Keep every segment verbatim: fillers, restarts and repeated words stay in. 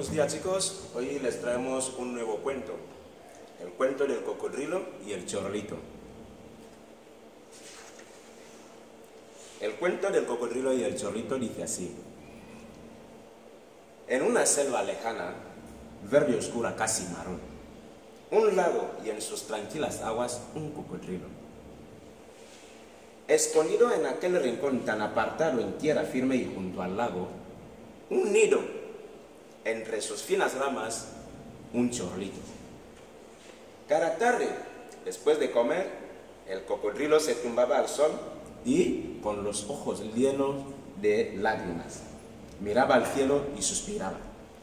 Buenos días, chicos. Hoy les traemos un nuevo cuento. El cuento del cocodrilo y el chorlito. El cuento del cocodrilo y el chorlito dice así. En una selva lejana, verde oscura casi marrón, un lago y en sus tranquilas aguas un cocodrilo. Escondido en aquel rincón tan apartado en tierra firme y junto al lago, un nido. Entre sus finas ramas, un chorlito. Cada tarde, después de comer, el cocodrilo se tumbaba al sol y, con los ojos llenos de lágrimas, miraba al cielo y suspiraba.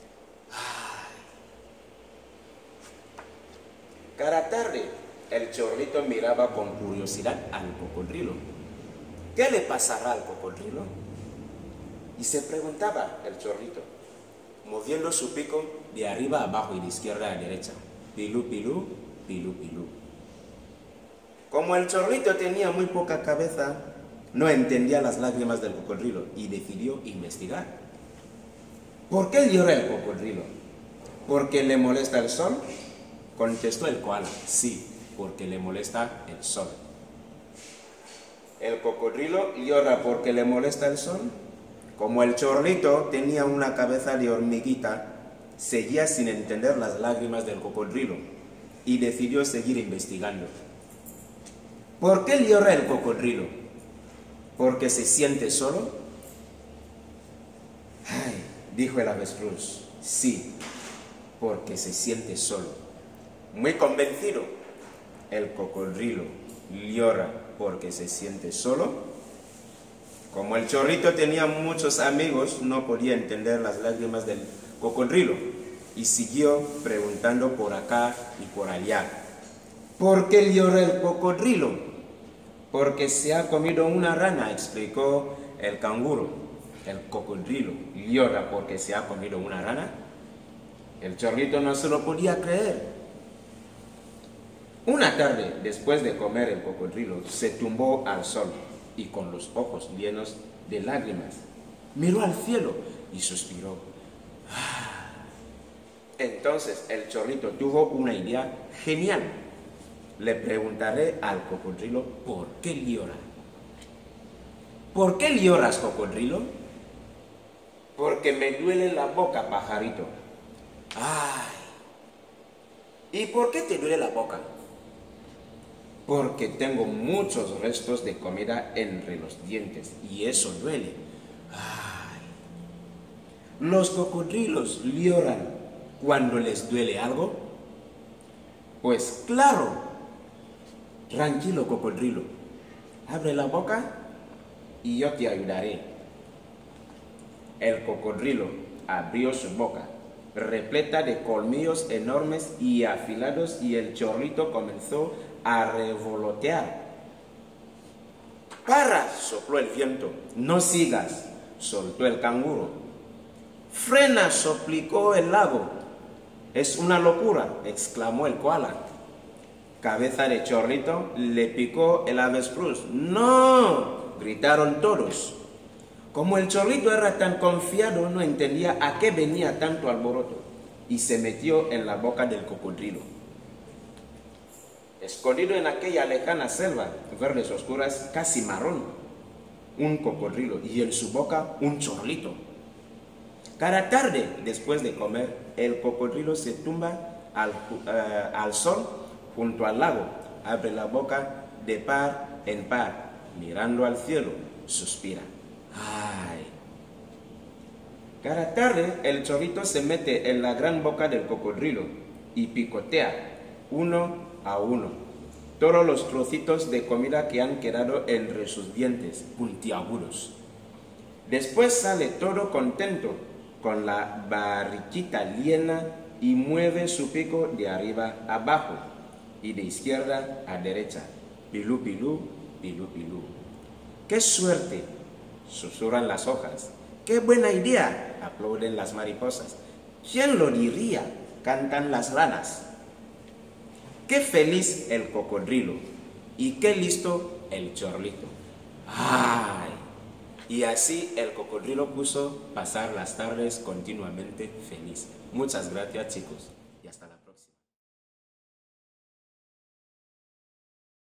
Cada tarde, el chorlito miraba con curiosidad al cocodrilo. ¿Qué le pasará al cocodrilo? Y se preguntaba el chorlito, moviendo su pico de arriba a abajo y de izquierda a derecha. Pilú, pilú, pilú, pilú. Como el chorlito tenía muy poca cabeza, no entendía las lágrimas del cocodrilo y decidió investigar. ¿Por qué llora el cocodrilo? ¿Porque le molesta el sol? Contestó el koala. Sí, porque le molesta el sol. ¿El cocodrilo llora porque le molesta el sol? Como el chorlito tenía una cabeza de hormiguita, seguía sin entender las lágrimas del cocodrilo y decidió seguir investigando. ¿Por qué llora el cocodrilo? ¿Porque se siente solo? Ay, dijo el avestruz, sí, porque se siente solo. Muy convencido, el cocodrilo llora porque se siente solo. Como el chorlito tenía muchos amigos, no podía entender las lágrimas del cocodrilo y siguió preguntando por acá y por allá. ¿Por qué llora el cocodrilo? Porque se ha comido una rana, explicó el canguro. El cocodrilo llora porque se ha comido una rana. El chorlito no se lo podía creer. Una tarde, después de comer, el cocodrilo se tumbó al sol y con los ojos llenos de lágrimas, miró al cielo y suspiró. Entonces el chorlito tuvo una idea genial. Le preguntaré al cocodrilo por qué llora. ¿Por qué lloras, cocodrilo? Porque me duele la boca, pajarito. Ay. ¿Y por qué te duele la boca? Porque tengo muchos restos de comida entre los dientes y eso duele. Ay. ¿Los cocodrilos lloran cuando les duele algo? Pues claro. Tranquilo, cocodrilo. Abre la boca y yo te ayudaré. El cocodrilo abrió su boca, repleta de colmillos enormes y afilados, y el chorlito comenzó a revolotear. ¡Para!, sopló el viento. No sigas, soltó el canguro. ¡Frena!, suplicó el lago. Es una locura, exclamó el koala. Cabeza de chorlito, le picó el avestruz. ¡No!, gritaron todos. Como el chorlito era tan confiado, no entendía a qué venía tanto alboroto y se metió en la boca del cocodrilo. Escondido en aquella lejana selva, verdes oscuras, casi marrón, un cocodrilo y en su boca un chorlito. Cada tarde, después de comer, el cocodrilo se tumba al, uh, al sol junto al lago, abre la boca de par en par, mirando al cielo, suspira. Ay. Cada tarde, el chorlito se mete en la gran boca del cocodrilo y picotea uno a uno todos los trocitos de comida que han quedado entre sus dientes puntiagudos. Después sale todo contento con la barriguita llena y mueve su pico de arriba a abajo y de izquierda a derecha. Pilú, pilú, pilú, pilú. ¡Qué suerte!, susurran las hojas. ¡Qué buena idea!, aplauden las mariposas. ¿Quién lo diría?, cantan las ranas. ¡Qué feliz el cocodrilo! Y qué listo el chorlito. ¡Ay! Y así el cocodrilo puso pasar las tardes continuamente feliz. Muchas gracias, chicos.